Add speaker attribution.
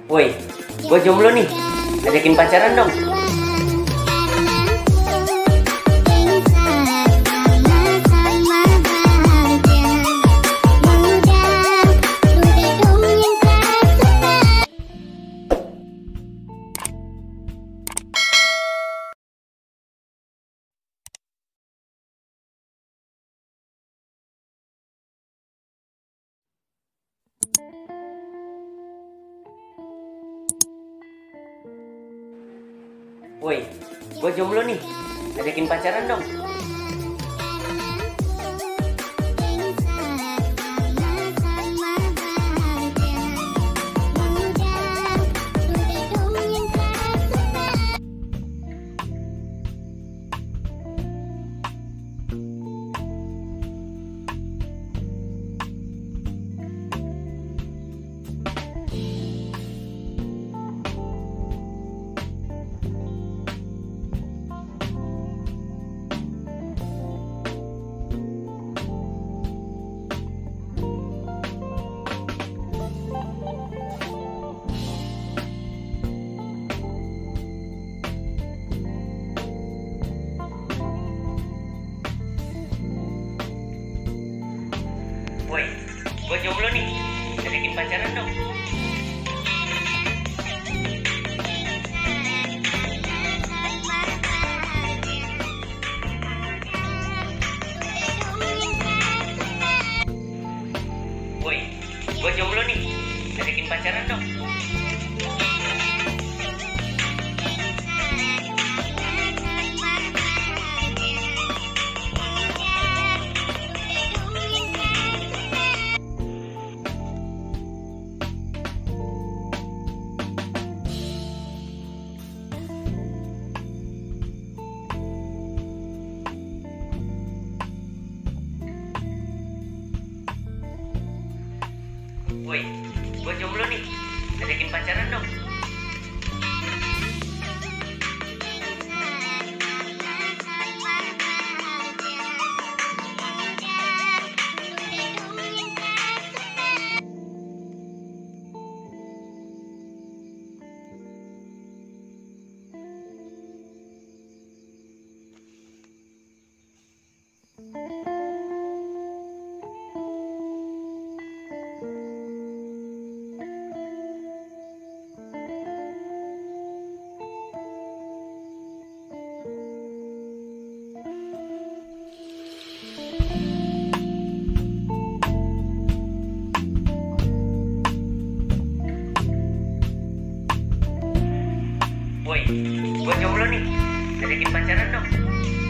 Speaker 1: Woi, gue jomblo nih, ajakin pacaran dong. Woi, gue jomblo nih, ajakin pacaran dong. Woi, gue jomblo nih, ajakin pacaran dong. Woi, gue jomblo nih, ajakin pacaran dong. Woi, gue jomblo nih, ajakin pacaran dong. Woi, gue jomblo nih, ajakin pacaran dong.